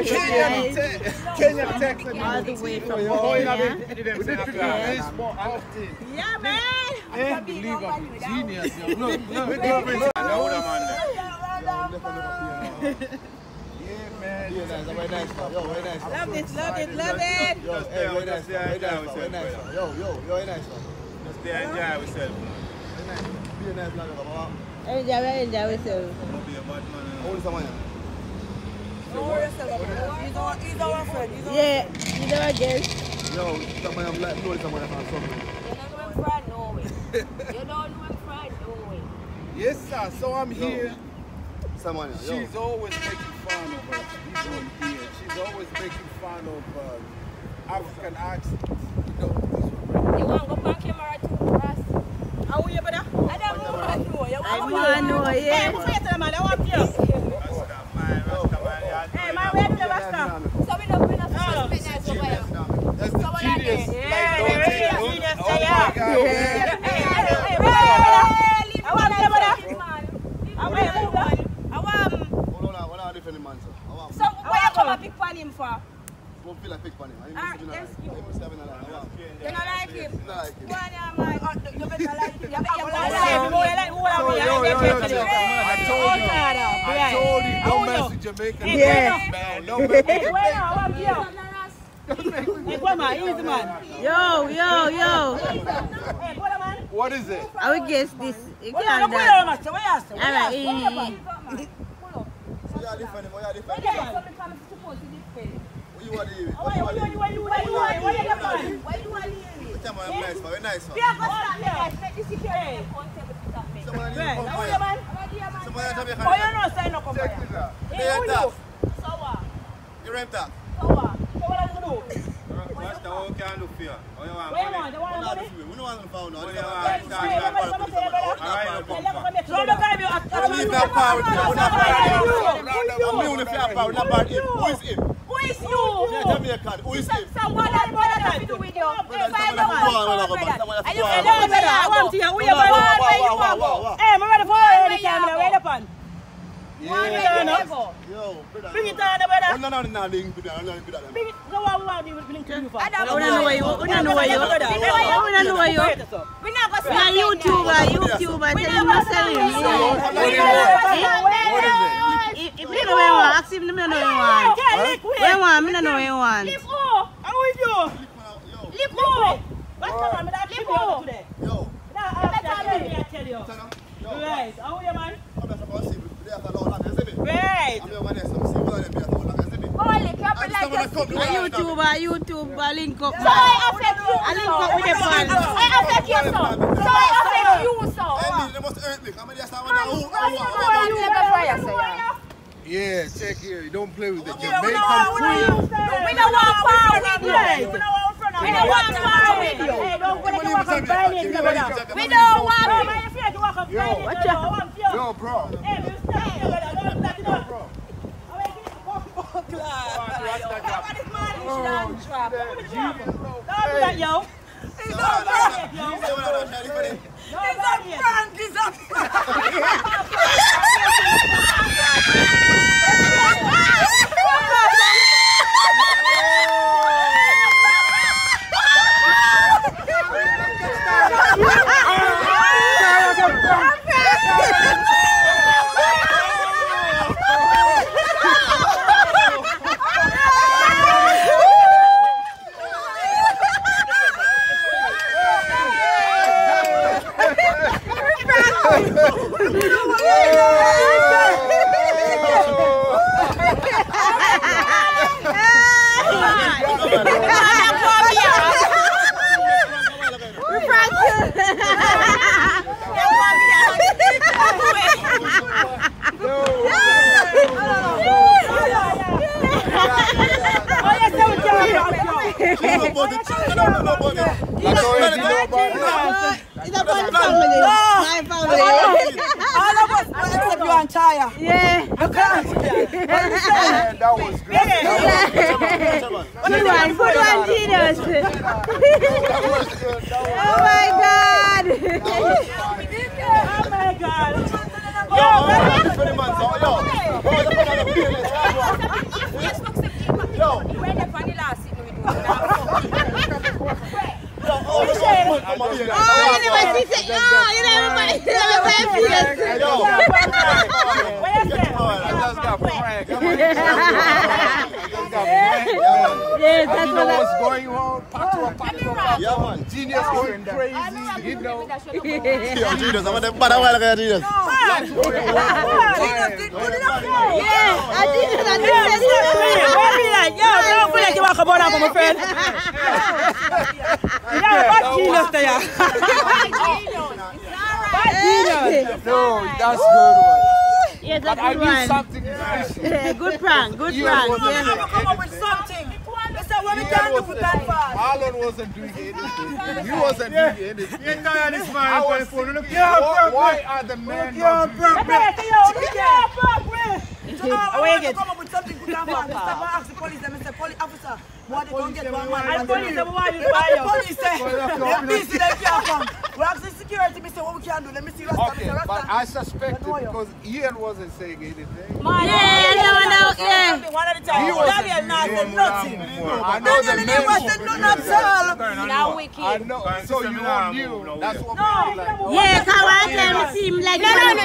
Kenya, Texas. All the way from Kenya. Yeah, man. Unbelievable. Genius. Look. Yeah, man. Very nice, very nice. Yo, very nice. Love it. Yo, hey, very nice. Very nice. Yo, very nice. Just stay and enjoy yourself. Be a nice man, Papa. Enjoy yourself. Be a bad man. How old is someone? He's our friend. Yeah, he's our guest. Yo, someone I'm like, know someone from somewhere. You don't know him friend, no way. Yes, sir. So I'm here. Someone, yo. She's always making fun of us. She's always making fun of African accents. You want to go back camera too, Ross? How are you, brother? I don't know. I know, yeah. Hey, what's the man? I want you. Hey, man, where do the Rasta? So we don't suspect that somewhere. That's the genius. Yeah, genius. Oh my God. So why you come and pick on him for? Don't feel like pick on him. You're not like him. Not like him. Go on, man. You better like him. I told you, don't mess with Jamaican. Yeah. Man, don't mess with Easy man. Yo. What is it? I will guess this. You What can't are that. you Alright. You are different. What you are doing? Why you Nice, very nice. You rent that? What's the whole kind of fear? We don't want to find out. Who is him? Who is you? Who is him? Someone that to do with you. I want to hear who you are. Hey, I'm ready for the camera. Wait upon. Yo, Bring it down, brother. no. Bring it. Go on, we will bring to you. I don't know where you. We not go YouTuber. Tell him not selling. If you know where you want, ask him. I know where you want. Where you want? I know where you want. Live who? How is you? Live who? What's the man? Live who? Yo. I tell you. Right. How are you, man? Right. YouTuber, link up. So I affect you. I link up with the fans. I affect you, so. So I affect you, so. Yeah, check here. You don't play with the Jamaican We don't want power with you. We don't want power with you. Hey, don't want to walk on violence, brother. We don't want it. Yo, bro. Hey, you stay here, brother. Don't let it up. Yeah. That was great. Good one, genius. Oh my God. Oh my God. Yo, Yes, that's you know what's going on? Yeah, man. Genius going crazy, you know. Yeah, Genius, I'm gonna bad while like Genius. No, that's good one. Yes, But that's I good need one. something special. Good prank, good prank. Come up with something. Listen, what we can do for that fast. Alan wasn't doing anything. He wasn't doing anything. You know this man I on was the phone. thinking, why are the men not doing it? Come up with something good and fast. Stop and ask the police. They say, police officer, what they don't get one man. And police, they want you fire. The police say, they're busy, they can't come. We ask the security, me say, what we can do. Let me see Rasta. Okay, but I suspected because Ian wasn't saying anything. One at a time. He wasn't Daniel not said nothing. I know the Daniel men. wasn't none at all. Now wicked. I know. So you knew. That's what we like. Yes, I want to see him like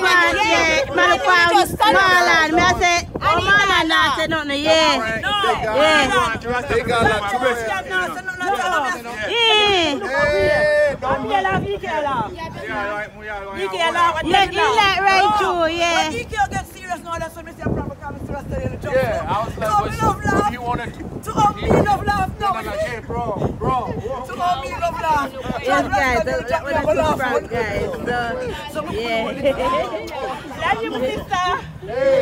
Marlon. Me I say, oh Marlon not say nothing. Yeah. They got like right too, yeah. He can't get serious now, that's when I say I'm probably coming to Rasta in the job. Yeah, I was like, he wanted to all me love laugh. No, hey, bro. to all me love laugh. Yes, guys, that was a good prank, guys. So, yeah. Love you, my sister.